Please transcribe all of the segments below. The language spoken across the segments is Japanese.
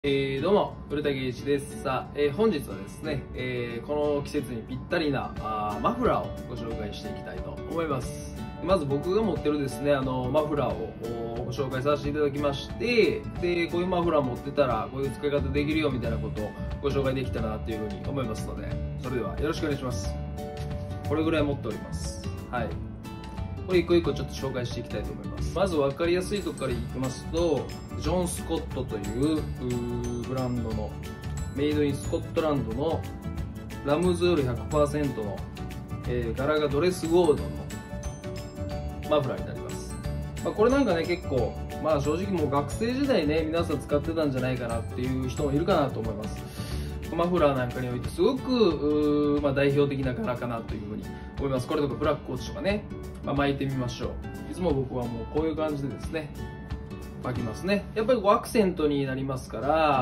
どうも古竹一です。さあ、本日はですね、この季節にぴったりなマフラーをご紹介していきたいと思います。まず僕が持ってるですねマフラーをご紹介させていただきまして、でこういうマフラー持ってたらこういう使い方できるよみたいなことをご紹介できたらなというふうに思いますので、それではよろしくお願いします。これぐらい持っております。はい、これ一個一個ちょっと紹介していきたいと思います。まず分かりやすいところからいきますと、ジョン・スコットというブランドのメイドインスコットランドのラムズール 100% の、柄がドレスゴールドのマフラーになります。これなんかね結構正直もう学生時代ね皆さん使ってたんじゃないかなっていう人もいるかなと思います。マフラーなんかにおいてすごく代表的な柄かなというふうに思います。これとかブラックコーチとかね、巻いてみましょう。いつも僕はもうこういう感じでですね巻きますね。やっぱりアクセントになりますから、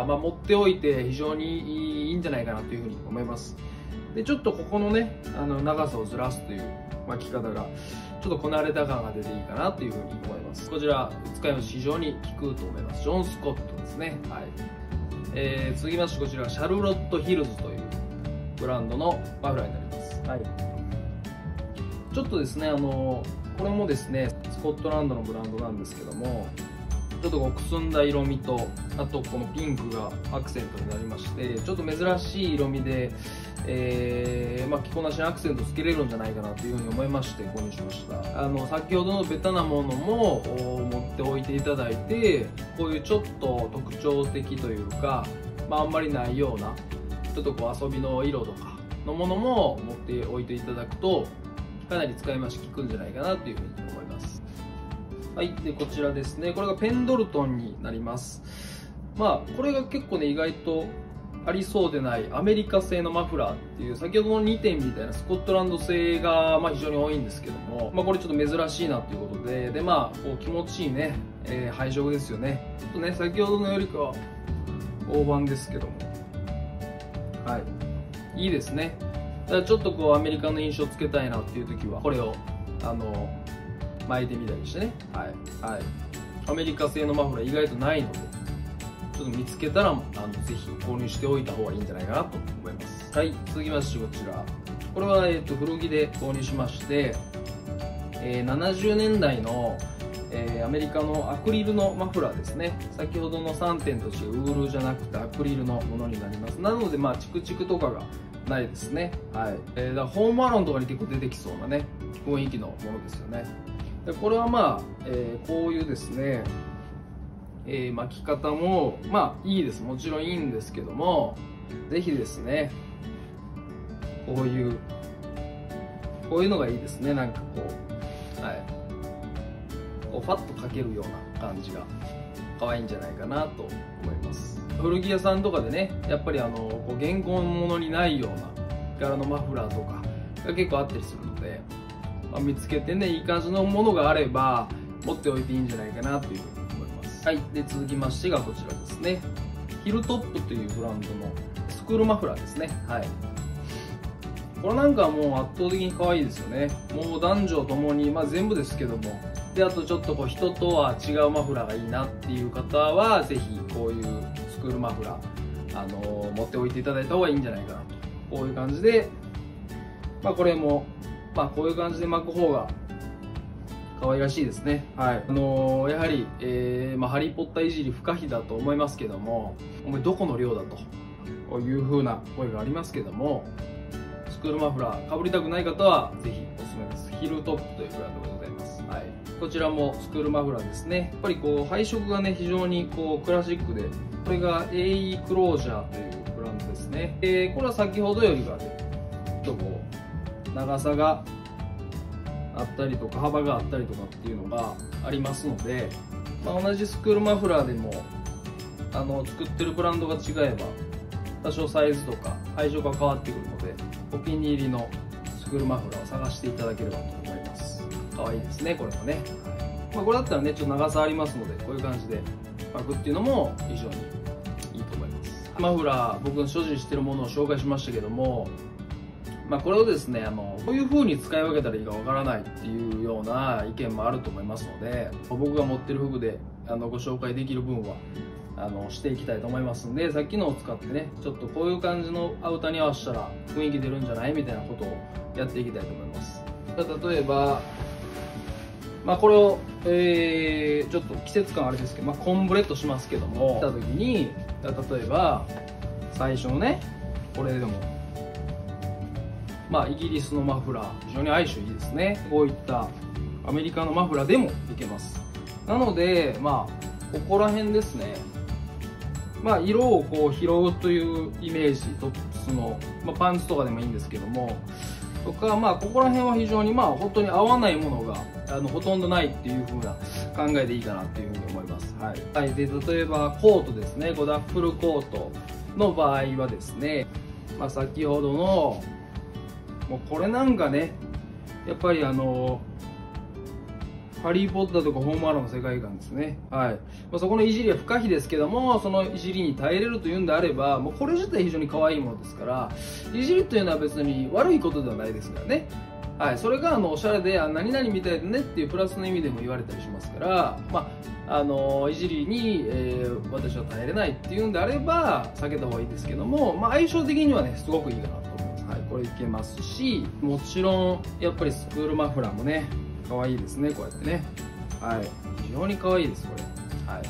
持っておいて非常にいいんじゃないかなというふうに思います。でちょっとここのね長さをずらすという巻き方がちょっとこなれた感が出ていいかなというふうに思います。こちら使い回し非常に効くと思います。ジョン・スコットですね。はい、続きましてこちらシャルロット・ヒルズというブランドのマフラーになります。はい、ちょっとですねこれもですねスコットランドのブランドなんですけども、ちょっとこうくすんだ色味と、あとこのピンクがアクセントになりまして、ちょっと珍しい色味で、着こなしにアクセントつけれるんじゃないかなというふうに思いまして購入しました。先ほどのベタなものも持っておいていただいて、こういうちょっと特徴的というか、あんまりないようなちょっとこう遊びの色とかのものも持っておいていただくとかなり使い回し効くんじゃないかなというふうに思います。はい、でこちらですね、これがペンドルトンになります。これが結構ね意外とありそうでないアメリカ製のマフラーっていう、先ほどの2点みたいなスコットランド製が非常に多いんですけども、これちょっと珍しいなということで、こう気持ちいいね、配色ですよね。ちょっとね先ほどのよりかは大判ですけども、いいですね。だからちょっとこうアメリカの印象つけたいなっていう時はこれを巻いてみたりしてね、アメリカ製のマフラー意外とないので、ちょっと見つけたらぜひ購入しておいた方がいいんじゃないかなと思います。はい、続きましてこちら、これは古着で購入しまして、70年代のアメリカのアクリルのマフラーですね。先ほどの3点と違うウールじゃなくてアクリルのものになります。なのでチクチクとかがないですね。だからホームアローンとかに結構出てきそうなね雰囲気のものですよね。でこれはこういうですね、巻き方もいいです。もちろんいいんですけども、ぜひですねこういうのがいいですね。なんかこうファッとかけるような感じが可愛いんじゃないかなと思います。古着屋さんとかでねやっぱりこう現行物にないような柄のマフラーとかが結構あったりするので、見つけてねいい感じのものがあれば持っておいていいんじゃないかなというふうに思います。はい、で続きましてがこちらですね、ヒルトップというブランドのスクールマフラーですね。これなんかはもう圧倒的に可愛いですよね。もう男女ともに全部ですけども、であとちょっとこう人とは違うマフラーがいいなっていう方はぜひこういうスクールマフラー持っておいていただいた方がいいんじゃないかなと。こういう感じでこれもこういう感じで巻く方が可愛らしいですね。やはり、ハリー・ポッターいじり不可避だと思いますけども、お前どこの寮だという風な声がありますけども、スクールマフラーかぶりたくない方はぜひおすすめです。ヒルトップというブランドでございます。こちらもスクールマフラーですね。やっぱりこう配色がね非常にこうクラシックで、これが AE クロージャーというブランドですね。これは先ほどよりはねちょっとこう長さがあったりとか幅があったりとかっていうのがありますので、同じスクールマフラーでも作ってるブランドが違えば多少サイズとか配色が変わってくるので、お気に入りのスクールマフラーを探していただければと思います。可愛いですねこれもね。これだったらねちょっと長さありますので、こういう感じで巻くっていうのも非常にいいと思います。マフラー僕の所持しているものを紹介しましたけども、これをですねどういう風に使い分けたらいいかわからないっていうような意見もあると思いますので、僕が持ってる服でご紹介できる分はしていきたいと思いますんで、さっきのを使ってね、ちょっとこういう感じのアウターに合わせたら雰囲気出るんじゃないみたいなことをやっていきたいと思います。例えば、これを、ちょっと季節感あれですけど、コンブレとしますけども、来た時に、例えば最初のね、これでもイギリスのマフラー非常に相性いいですね。こういったアメリカのマフラーでもいけます。なのでここら辺ですね、色をこう拾うというイメージ、トップスの、パンツとかでもいいんですけどもとか、ここら辺は非常に本当に合わないものがほとんどないっていう風な考えでいいかなっていう風に思います。はい。で、例えばコートですね、ダッフルコートの場合はですね、先ほどのもうこれなんかね、やっぱりハリー・ポッターとかホームアローンの世界観ですね。はい。そこのいじりは不可避ですけども、そのいじりに耐えれるというんであれば、もうこれ自体非常に可愛いものですから、いじりというのは別に悪いことではないですからね。はい。それがおしゃれで、何々みたいだねっていうプラスの意味でも言われたりしますから、いじりに、私は耐えれないっていうんであれば、避けた方がいいですけども、相性的にはね、すごくいいかなと思います。はい。これいけますし、もちろん、やっぱりスクールマフラーもね、可愛いですね、こうやってね。はい。非常に可愛いです、これ。はい。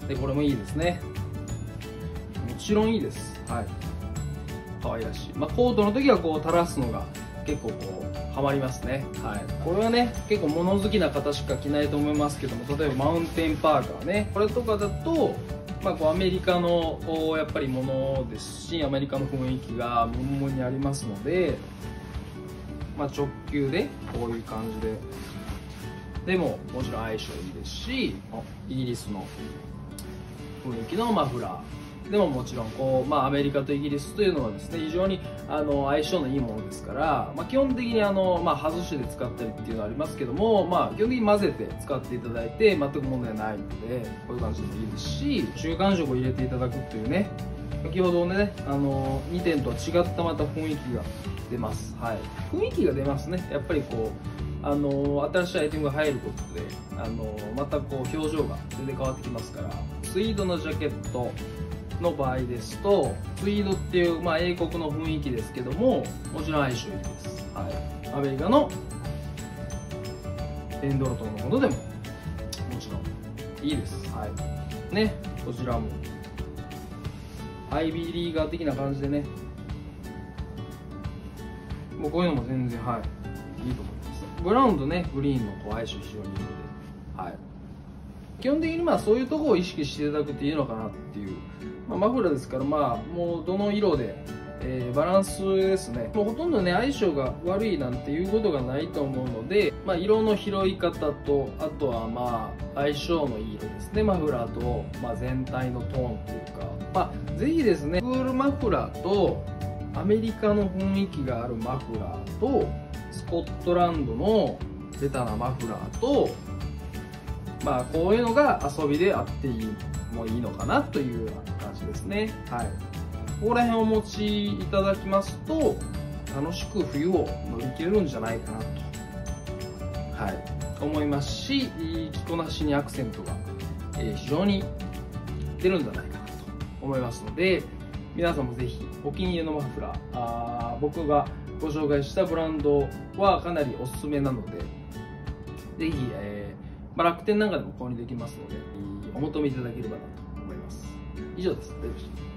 で、これもいいですね。もちろんいいです。はい。可愛らしい。コートの時はこう垂らすのが結構こう、ハマりますね。はい。これはね、結構物好きな方しか着ないと思いますけども、例えばマウンテンパーカーね。これとかだと、こうアメリカのやっぱりものですし、アメリカの雰囲気がムンムンにありますので、直球でこういう感じでももちろん相性いいですし、イギリスの雰囲気のマフラーでももちろんこう、アメリカとイギリスというのはですね、非常に相性のいいものですから、基本的に外しで使ったりっていうのはありますけども、基本的に混ぜて使っていただいて全く問題ないので、こういう感じでもいいですし、中間色を入れていただくというね、先ほどね、2点とは違ったまた雰囲気が出ます。はい。雰囲気が出ますね。やっぱりこう、新しいアイテムが入ることで、またこう、表情が全然変わってきますから、ツイードのジャケットの場合ですと、ツイードっていう、英国の雰囲気ですけども、もちろん相性いいです。はい。アメリカのエンドロトのものでも、もちろんいいです。はい。ね、こちらも。アイビーリーガー的な感じでね、もうこういうのも全然、いいと思います。ブラウンとね、グリーンのこう相性非常にいいので、はい。基本的にそういうところを意識していただくっていいのかなっていう、マフラーですから、もうどの色で、バランスですね。もうほとんどね、相性が悪いなんていうことがないと思うので、色の拾い方と、あとは相性のいい色ですね、マフラーと、全体のトーンというか、ぜひですね、クールマフラーと、アメリカの雰囲気があるマフラーと、スコットランドのベタなマフラーと、こういうのが遊びであってもいいのかなというような感じですね。はい。ここら辺をお持ちいただきますと、楽しく冬を乗り切れるんじゃないかなと、思いますし、着こなしにアクセントが、非常に出るんじゃないかなと思いますので、皆さんもぜひお気に入りのマフラー、僕がご紹介したブランドはかなりおすすめなので、ぜひ、楽天なんかでも購入できますので、お求めいただければなと思います。以上です。